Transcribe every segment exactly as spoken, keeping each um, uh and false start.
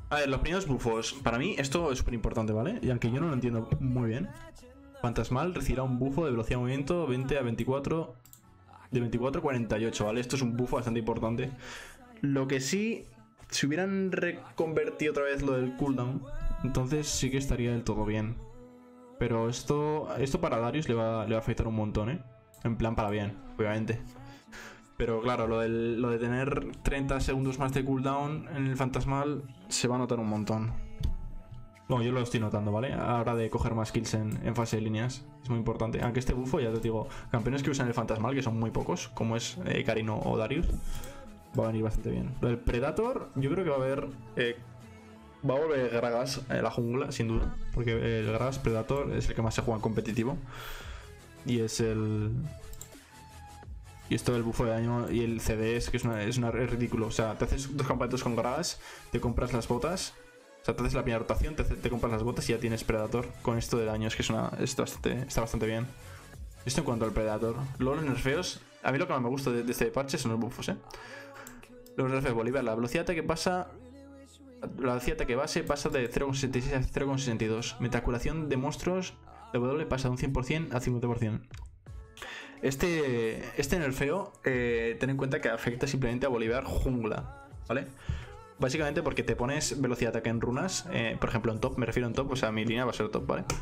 A ver, los primeros buffos. Para mí esto es súper importante, ¿vale? Y aunque yo no lo entiendo muy bien. Fantasmal recibirá un bufo de velocidad de movimiento veinte a veinticuatro. De veinticuatro a cuarenta y ocho, ¿vale? Esto es un buffo bastante importante. Lo que sí, si hubieran reconvertido otra vez lo del cooldown, entonces sí que estaría del todo bien. Pero esto esto para Darius le va, le va a afectar un montón, ¿eh? En plan para bien, obviamente. Pero claro, lo, del, lo de tener treinta segundos más de cooldown en el Fantasmal se va a notar un montón. Bueno, yo lo estoy notando, ¿vale? A la hora de coger más kills en, en fase de líneas. Es muy importante. Aunque este bufo, ya te digo, campeones que usan el Fantasmal, que son muy pocos, como es eh, Karino o Darius, va a venir bastante bien. Lo del Predator, yo creo que va a haber... Eh, va a volver Gragas a la jungla, sin duda. Porque el Gragas Predator es el que más se juega en competitivo. Y es el... Y esto del bufo de daño y el C D es que es, una, es, una, es ridículo. O sea, te haces dos campamentos con Gragas, te compras las botas. O sea, te haces la primera rotación, te, te compras las botas y ya tienes Predator con esto de daño. Es que es una, está, bastante, está bastante bien. Esto en cuanto al Predator. Luego los nerfeos, a mí lo que más me gusta de, de este parche son los buffos, ¿eh? Los nerfeos Bolívar, la velocidad de ataque pasa... La velocidad de ataque base pasa de cero coma sesenta y seis a cero coma sesenta y dos. Metacuración de monstruos, la W pasa de un cien por cien a cincuenta por cien. Este, este nerfeo, eh, ten en cuenta que afecta simplemente a Bolívar jungla, ¿vale? Básicamente porque te pones velocidad de ataque en runas, eh, por ejemplo en top, me refiero en top, o sea mi línea va a ser top, ¿vale?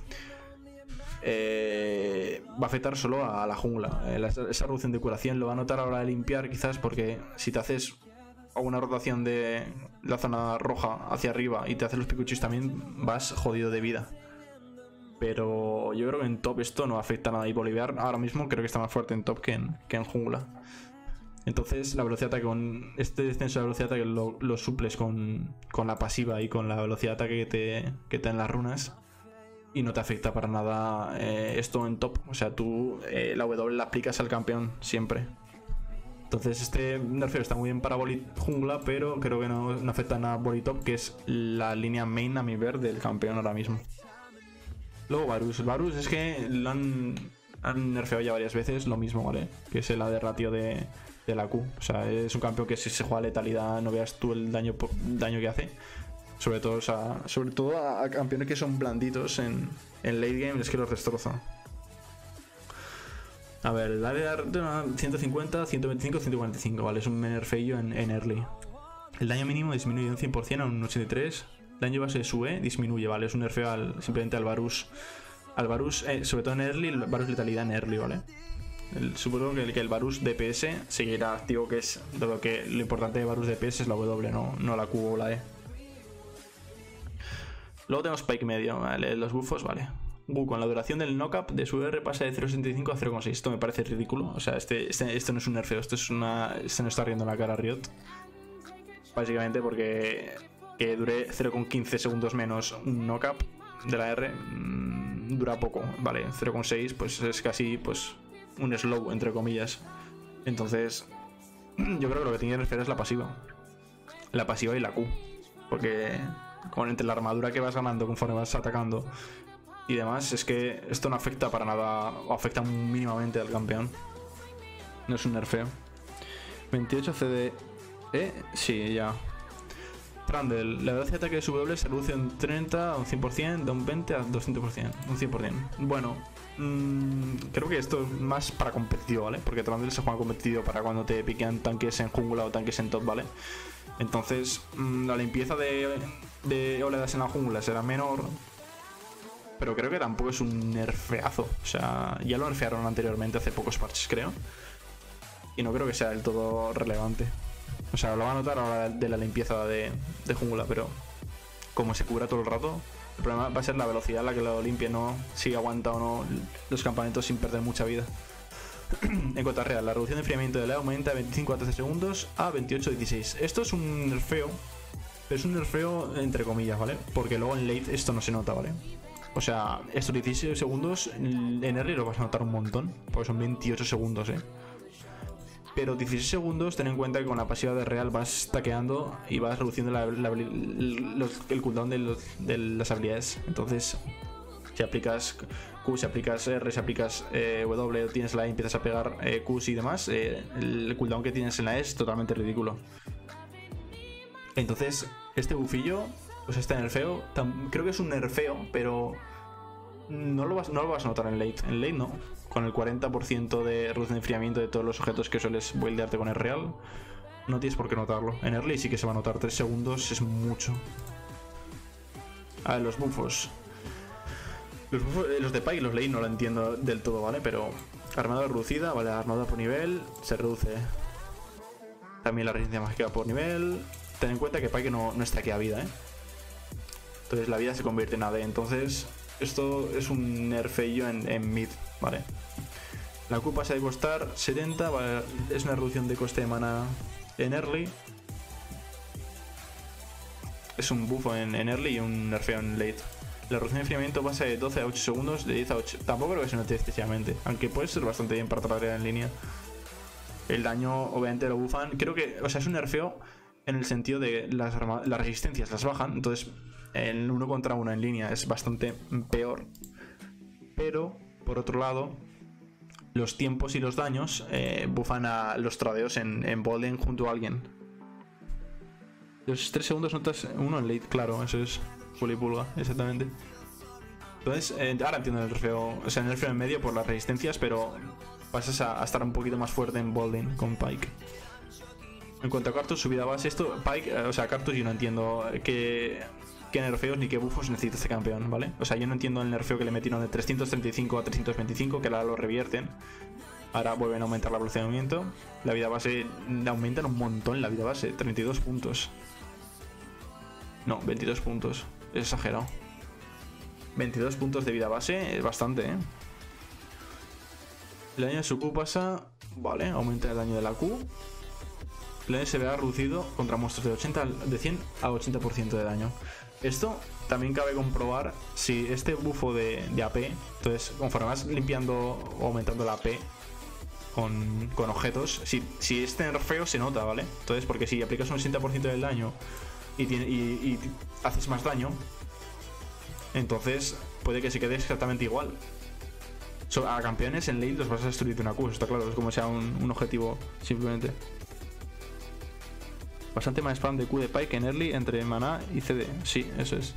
Eh, va a afectar solo a la jungla. Eh, la, esa reducción de curación lo va a notar a la hora de limpiar quizás porque si te haces una rotación de la zona roja hacia arriba y te haces los picuchis también vas jodido de vida. Pero yo creo que en top esto no afecta nada y Bolívar ahora mismo creo que está más fuerte en top que en, que en jungla. Entonces la velocidad de ataque con este descenso de velocidad de ataque lo, lo suples con, con la pasiva y con la velocidad de ataque que te, que te dan las runas y no te afecta para nada eh, esto en top. O sea, tú eh, la W la aplicas al campeón siempre. Entonces este nerfeo está muy bien para boli jungla, pero creo que no, no afecta nada a boli top, que es la línea main a mi ver del campeón ahora mismo. Luego Varus. Varus es que lo han, han nerfeado ya varias veces lo mismo, ¿vale? Que es la de ratio de, de la Q. O sea, es un campeón que si se juega letalidad no veas tú el daño, daño que hace. Sobre todo, o sea, sobre todo a, a campeones que son blanditos en, en late game, es que los destroza. A ver, el área de ciento cincuenta, ciento veinticinco, ciento cuarenta y cinco, ¿vale? Es un nerfeillo en, en early. El daño mínimo disminuye de un cien por cien a un ochenta y tres. Daño base sube, disminuye, ¿vale? Es un nerfeo al, simplemente al Varus. Al Varus, eh, sobre todo en early, el Varus letalidad en early, ¿vale? El, supongo que el, que el Varus D P S seguirá activo, que es de lo que lo importante de Varus D P S es la W, no, no la Q o la E. Luego tenemos Spike medio, ¿vale? Los buffos, vale. Gu con la duración del knockup de su R pasa de cero coma sesenta y cinco a cero coma seis. Esto me parece ridículo. O sea, este, este, esto no es un nerfeo, esto es una. Se nos está riendo la cara a Riot. Básicamente porque que dure cero coma quince segundos menos un knockup de la R mmm, dura poco, vale. cero coma seis pues es casi pues un slow entre comillas. Entonces yo creo que lo que tiene que nerfear es la pasiva. La pasiva y la Q. Porque con entre la armadura que vas ganando conforme vas atacando y demás, es que esto no afecta para nada, o afecta mínimamente al campeón. No es un nerfeo. veintiocho C D E, sí, ya. Trundle, la velocidad de ataque de su W se reduce un treinta a un cien por cien, de un veinte a doscientos por cien, un cien por cien. Bueno, mmm, creo que esto es más para competitivo, ¿vale? Porque Trundle se juega competitivo para cuando te piquean tanques en jungla o tanques en top, ¿vale? Entonces, mmm, la limpieza de, de oleadas en la jungla será menor, pero creo que tampoco es un nerfeazo. O sea, ya lo nerfearon anteriormente, hace pocos parches, creo. Y no creo que sea del todo relevante. O sea, lo va a notar a la hora de la limpieza de, de jungla, pero como se cubra todo el rato, el problema va a ser la velocidad a la que lo limpie, no si aguanta o no los campamentos sin perder mucha vida. En cuanto a real, la reducción de enfriamiento de la aumenta de veinticinco a trece segundos a veintiocho a dieciséis. Esto es un nerfeo, pero es un nerfeo entre comillas, ¿vale? Porque luego en late esto no se nota, ¿vale? O sea, estos dieciséis segundos en early lo vas a notar un montón, porque son veintiocho segundos, ¿eh? Pero dieciséis segundos, ten en cuenta que con la pasiva de real vas taqueando y vas reduciendo la, la, los, el cooldown de, los, de las habilidades. Entonces, si aplicas Q, si aplicas R, si aplicas eh, W, tienes la E, empiezas a pegar eh, Qs y demás, eh, el cooldown que tienes en la E es totalmente ridículo. Entonces, este bufillo Pues este nerfeo, creo que es un nerfeo, pero no lo vas, no lo vas a notar en late. En late no. Con el cuarenta por ciento de reducción de enfriamiento de todos los objetos que sueles buildearte con el real, no tienes por qué notarlo. En early sí que se va a notar, tres segundos es mucho. A ver, los buffos. Los, buffos, los de Pyke y los late no lo entiendo del todo, ¿vale? Pero armadura reducida, vale, armadura por nivel, se reduce. También la resistencia mágica por nivel. Ten en cuenta que Pyke no, no está aquí a vida, ¿eh? Entonces la vida se convierte en A D. Entonces esto es un nerfeillo en, en mid, ¿vale? La Q pasa de costar setenta, ¿vale? Es una reducción de coste de mana en early. Es un buffo en, en early y un nerfeo en late. La reducción de enfriamiento pasa de doce a ocho segundos, de diez a ocho. Tampoco creo que se note excesivamente, aunque puede ser bastante bien para trabajar en línea. El daño obviamente lo buffan. Creo que, o sea, es un nerfeo en el sentido de las, las resistencias las bajan. Entonces el uno contra uno en línea es bastante peor. Pero, por otro lado, los tiempos y los daños eh, buffan a los tradeos en, en Bolden junto a alguien. Los tres segundos notas uno en late, claro, eso es pulipulga, exactamente. Entonces, eh, ahora entiendo el nerfeo, o sea, el nerfeo en medio por las resistencias, pero pasas a, a estar un poquito más fuerte en Bolden con Pyke. En cuanto a Cartus, subida base, esto, Pyke, eh, o sea, Cartus yo no entiendo que... qué nerfeos ni qué buffos necesita este campeón, ¿vale? O sea, yo no entiendo el nerfeo que le metieron de trescientos treinta y cinco a trescientos veinticinco, que ahora lo revierten. Ahora vuelven a aumentar la velocidad de movimiento. La vida base aumentan un montón, la vida base, treinta y dos puntos. No, veintidós puntos, es exagerado. veintidós puntos de vida base es bastante, ¿eh? El daño de su Q pasa... Vale, aumenta el daño de la Q. El daño se verá reducido contra monstruos de, ochenta, de cien a ochenta por ciento de daño. Esto también cabe comprobar si este bufo de, de A P, entonces conforme vas limpiando o aumentando la A P con, con objetos, si, si este nerfeo se nota, ¿vale? Entonces, porque si aplicas un ochenta por ciento del daño y, tiene, y, y haces más daño, entonces puede que se quede exactamente igual. So, a campeones en late los vas a destruir de una Q, está claro, es como sea un, un objetivo simplemente. Bastante más spam de Q de Pyke en early entre maná y C D. Sí, eso es.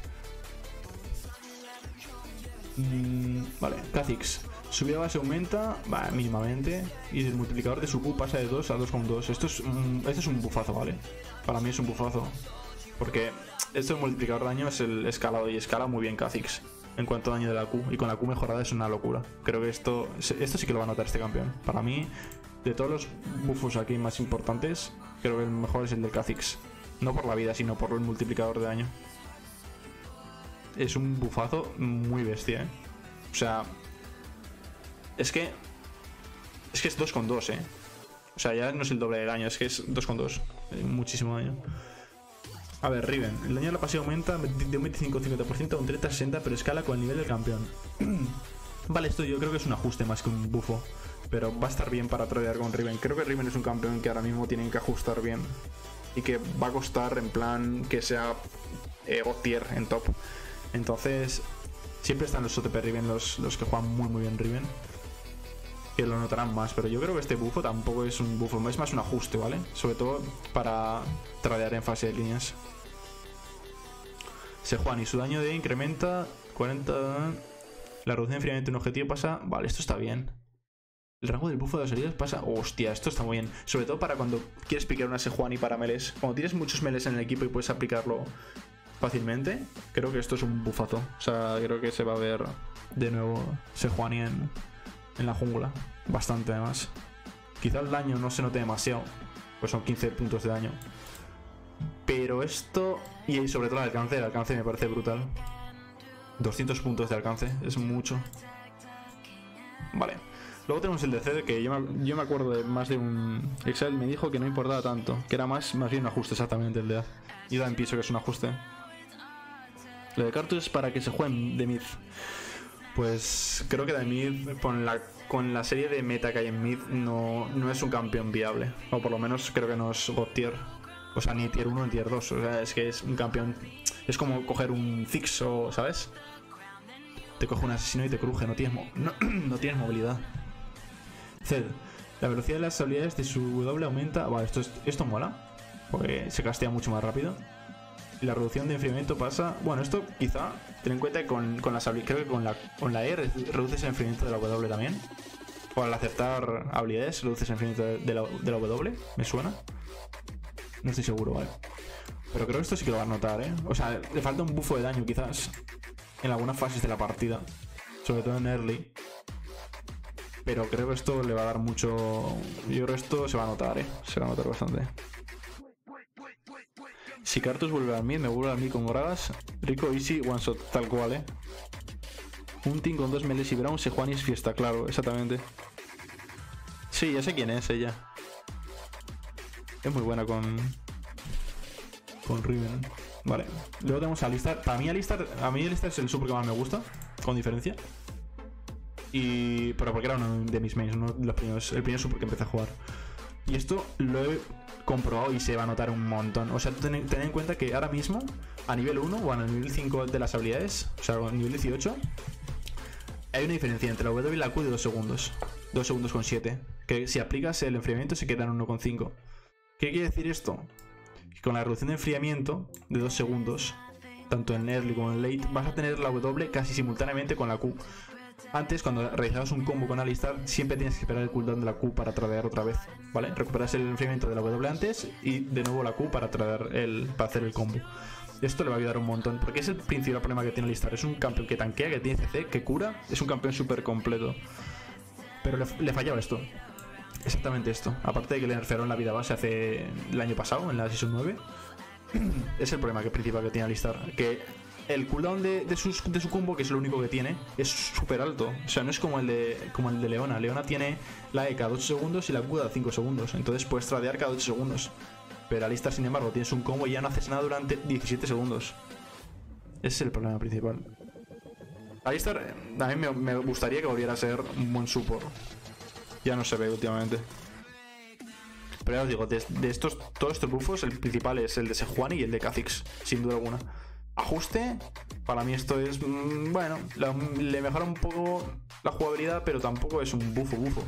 Mm, vale, Kha'Zix. Subida base aumenta, va, mínimamente. Y el multiplicador de su Q pasa de dos a dos coma dos. Esto es un, este es un bufazo, ¿vale? Para mí es un bufazo. Porque este multiplicador de daño es el escalado y escala muy bien Kha'Zix en cuanto a daño de la Q. Y con la Q mejorada es una locura. Creo que esto, esto sí que lo va a notar este campeón. Para mí, de todos los buffos aquí más importantes, creo que el mejor es el del Kha'Zix. No por la vida, sino por el multiplicador de daño. Es un bufazo muy bestia, ¿eh? O sea... Es que... Es que es dos coma dos, ¿eh? O sea, ya no es el doble de daño, es que es dos coma dos. Muchísimo daño. A ver, Riven. El daño de la pasiva aumenta de un veinticinco a cincuenta por ciento a un treinta a sesenta, pero escala con el nivel del campeón. Vale, esto yo creo que es un ajuste más que un bufo. Pero va a estar bien para tradear con Riven. Creo que Riven es un campeón que ahora mismo tienen que ajustar bien. Y que va a costar en plan que sea eh, God tier en top. Entonces, siempre están los O T P Riven, los, los que juegan muy muy bien Riven, que lo notarán más. Pero yo creo que este bufo tampoco es un bufo, es más un ajuste, ¿vale? Sobre todo para tradear en fase de líneas. Sejuani, su daño de incrementa cuarenta. La reducción de enfriamiento de un objetivo pasa... Vale, esto está bien. El rango del bufo de las heridas pasa... Hostia, esto está muy bien. Sobre todo para cuando quieres picar una Sejuani para melees. Cuando tienes muchos melees en el equipo y puedes aplicarlo fácilmente, creo que esto es un bufazo. O sea, creo que se va a ver de nuevo Sejuani en, en la jungla. Bastante además. Quizá el daño no se note demasiado, pues son quince puntos de daño. Pero esto... Y sobre todo el alcance, el alcance me parece brutal. doscientos puntos de alcance, es mucho. Vale. Luego tenemos el D C, que yo me, yo me acuerdo de más de un... Excel me dijo que no importaba tanto, que era más, más bien un ajuste exactamente el de A. Y también pienso que es un ajuste. Lo de Cartus es para que se jueguen de mid. Pues creo que de mid, con la, con la serie de meta que hay en mid, no, no es un campeón viable. O por lo menos creo que no es God tier. O sea, ni tier uno ni tier dos. O sea, es que es un campeón... Es como coger un Ziggs o... ¿Sabes? Te coge un asesino y te cruje. No tienes, mo no, no tienes movilidad. Zed. La velocidad de las habilidades de su W aumenta... Vale, esto, es, esto mola. Porque se castea mucho más rápido. Y la reducción de enfriamiento pasa... Bueno, esto quizá, ten en cuenta que con, con las habilidades... Creo que con la, con la E reduces el enfriamiento de la W también. O al aceptar habilidades reduces el enfriamiento de, de, la, de la W. ¿Me suena? No estoy seguro, vale. Pero creo que esto sí que lo va a notar, ¿eh? O sea, le falta un bufo de daño quizás en algunas fases de la partida. Sobre todo en early. Pero creo que esto le va a dar mucho... Yo creo que esto se va a notar, ¿eh? Se va a notar bastante. Si Karthus vuelve al mid, me vuelve al mid con Gragas. Rico, easy, one shot, tal cual, ¿eh? Un team con dos melees y Brown, Sejuani es fiesta, claro, exactamente. Sí, ya sé quién es ella. Es muy buena con... Con Riven. Vale. Luego tenemos a Alistar. Para mí Alistar... A mí Alistar es el super que más me gusta. Con diferencia. Y... Pero porque era uno de mis mains, uno de los primeros, el primer super que empecé a jugar. Y esto lo he comprobado y se va a notar un montón. O sea, ten, ten en cuenta que ahora mismo, a nivel uno o a nivel cinco de las habilidades, o sea, a nivel dieciocho, hay una diferencia entre la W y la Q de dos segundos. dos segundos con siete. Que si aplicas el enfriamiento se queda en uno con cinco. ¿Qué quiere decir esto? Que con la reducción de enfriamiento de dos segundos, tanto en early como en late, vas a tener la W casi simultáneamente con la Q. Antes, cuando realizabas un combo con Alistar, siempre tienes que esperar el cooldown de la Q para tradear otra vez, ¿vale? Recuperas el enfriamiento de la W antes y de nuevo la Q para tradear el, para hacer el combo. Esto le va a ayudar un montón, porque es el principal problema que tiene Alistar. Es un campeón que tanquea, que tiene C C, que cura, es un campeón súper completo. Pero le, le fallaba esto. Exactamente esto. Aparte de que le nerfearon la vida base hace el año pasado, en la Season nueve. Es el problema que principal que tiene Alistar. Que el cooldown de, de, sus, de su combo, que es lo único que tiene, es súper alto. O sea, no es como el de como el de Leona. Leona tiene la E cada ocho segundos y la Q cada cinco segundos. Entonces puedes tradear cada ocho segundos. Pero Alistar, sin embargo, tienes un combo y ya no haces nada durante diecisiete segundos. Ese es el problema principal. Alistar, a mí me, me gustaría que volviera a ser un buen support. Ya no se ve últimamente. Pero ya os digo, de, de estos, todos estos buffos, el principal es el de Sejuani y el de Kha'Zix, sin duda alguna. Ajuste, para mí esto es... Mmm, bueno, la, le mejora un poco la jugabilidad, pero tampoco es un bufo bufo.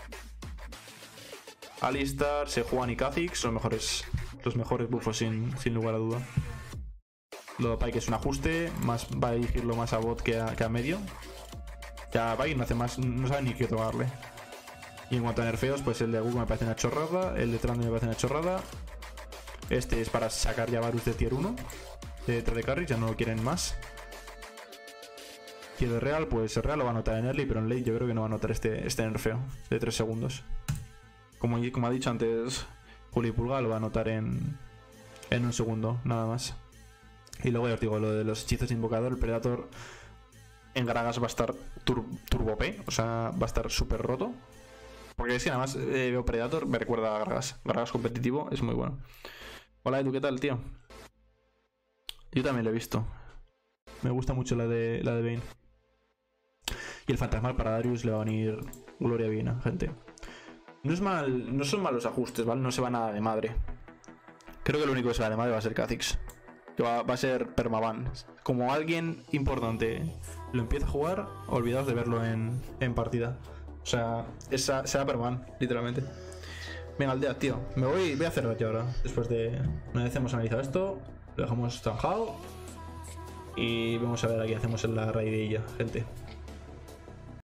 Alistar, Sejuani y Kha'Zix, los mejores, los mejores buffos sin, sin lugar a duda. Lo de Pyke es un ajuste, más va a dirigirlo más a bot que a, que a medio. Ya Pyke no hace más, no sabe ni qué tocarle. Y en cuanto a nerfeos, pues el de Google me parece una chorrada, el de Trundle me parece una chorrada. Este es para sacar ya Varus de tier uno, de detrás de carry, ya no lo quieren más. Y el de Real, pues el Real lo va a notar en early, pero en late yo creo que no va a notar este, este nerfeo de tres segundos. Como, como ha dicho antes Juli Pulga, lo va a notar en, en un segundo, nada más. Y luego ya os digo, lo de los hechizos de invocador, el Predator en Gragas va a estar tur turbo P, o sea, va a estar súper roto. Porque si nada más eh, veo Predator, me recuerda a Gragas. Gragas competitivo es muy bueno. Hola Edu, ¿qué tal, tío? Yo también lo he visto. Me gusta mucho la de, la de Vayne. Y el fantasmal para Darius le va a venir gloria divina, gente. No es mal, no son malos ajustes, ¿vale? No se va nada de madre. Creo que lo único que se va de madre va a ser Kha'Zix. Que va, va a ser permaban. Como alguien importante lo empieza a jugar, olvidaos de verlo en, en partida. O sea, esa, será permaban, literalmente. Venga, aldea, tío. Me voy, voy a cerrar ya ahora. Después de... Una vez hemos analizado esto, lo dejamos zanjado. Y vamos a ver a qué hacemos en la raidilla, gente.